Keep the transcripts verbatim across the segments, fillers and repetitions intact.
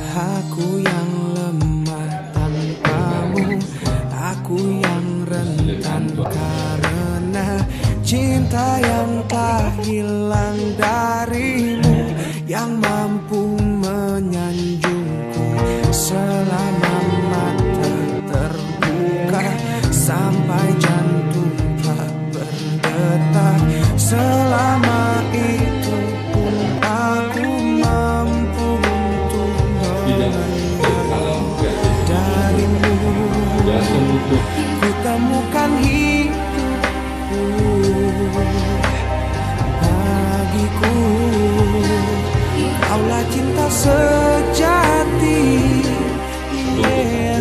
Aku yang lemah tanpamu, aku yang rentan karena cinta yang tak hilang darimu, yang mampu menyanjungku selama mata terbuka, sampai jantung tak berdetak. Selama itu pun aku mampu untuk mengenal darimu. Ku temukan hidupku bagiku, kaulah cinta sejati. Yeah.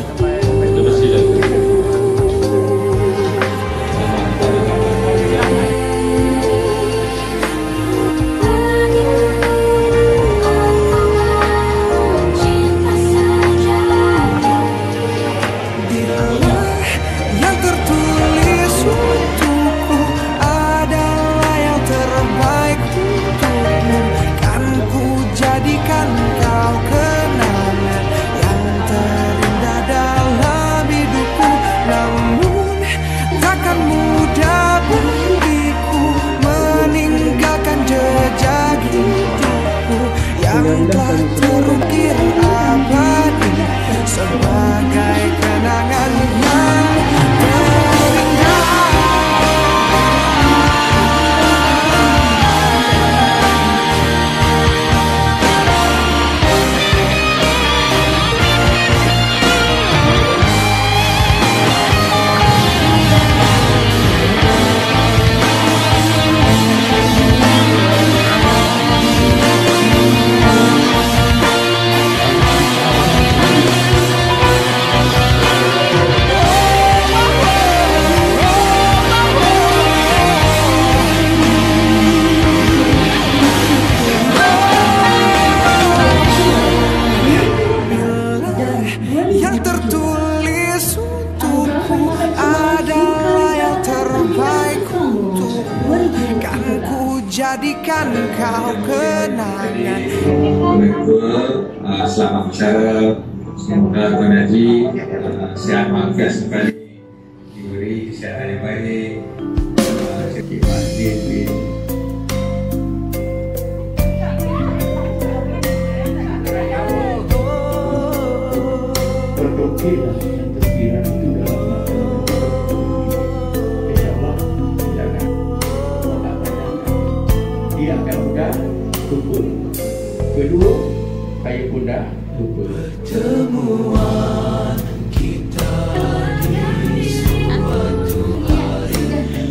Jadikan kau kenangan yang terindah dalam hidupku. Namun takkan mudah bagiku meninggalkan jejak hidupku yang telah terukir abadi sebagai kenangan yang terindah. Yang tertulis untukku adalah yang terbaik untukmu, kan ku jadikan kau kenangan. Assalamualaikum, selamat masyarakat. Semoga Tuan Haji sehat walafiat kembali, diberi kesehatan yang baik, sekitar diri. Berdoalah yang terkira itu dalam mata. Insya Allah jangan otak tanyakan. Dia akan mudah tumpul. Kedua, kayu bunda tumpul. Pertemuan kita di suatu hari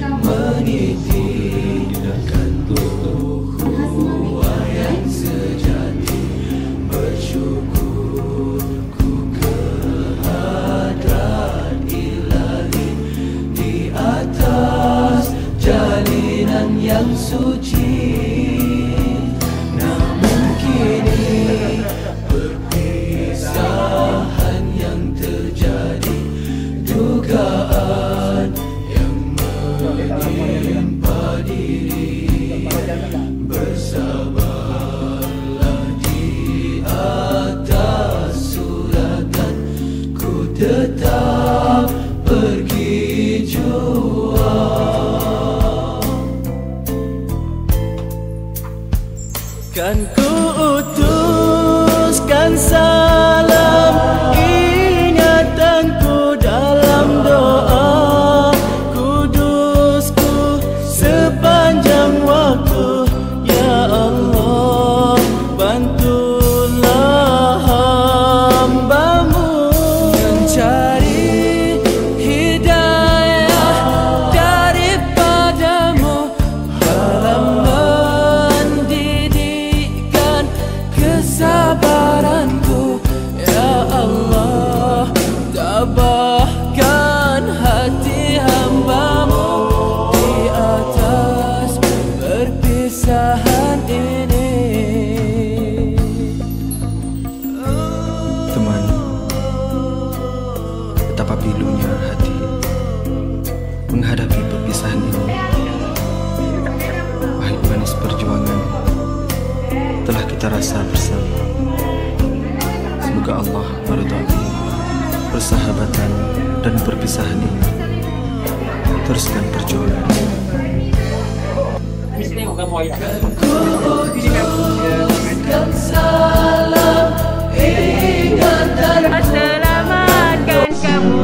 menitipkan ukhuwah yang sejati. Bersyukur jalinan yang suci, namun kini perpisahan yang terjadi, dugaan yang menimpa diri. Bersabarlah di atas suratan, ku tetap pergi jual. Kan ku utuskan salam ingatanku dalam doa, kudusku sepanjang waktu. Ya Allah, bantulah hambamu mencari hidayah daripadamu, dalam mendidikan kesabaranku. Ya Allah, tabahkan hati hambamu di atas perpisahan ini. Teman, betapa pilunya hati menghadapi perpisahan ini. Pahit manis perjuangan telah kita rasa bersama. Ya Allah, meridhai persahabatan dan perpisahan ini. Teruskan perjuangan. Teruskan salam ingatan selamatkan kamu,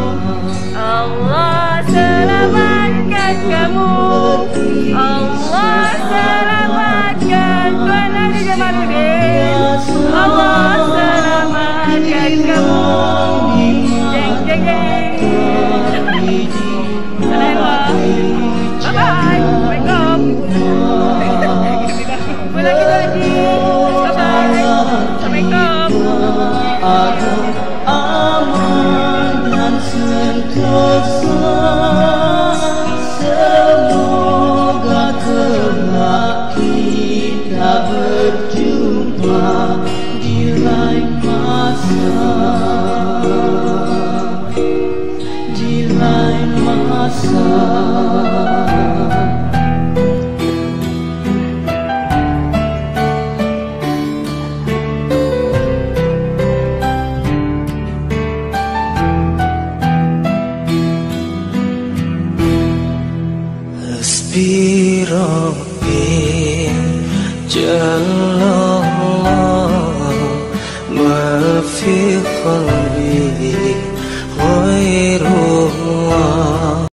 Allah selamatkan kamu, Allah selamatkan Tuan Haji Jamaluddin, Allah selamatkan kamu. Jeng jeng jeng. Bye bye. Assalamualaikum. Pulang kita lagi. Bye bye. Assalamualaikum. Aman dan sentosa, semoga kelak kita berjumpa di lain masa, di lain masa. Hasbi Rabbi Jallallah ma fi qalbi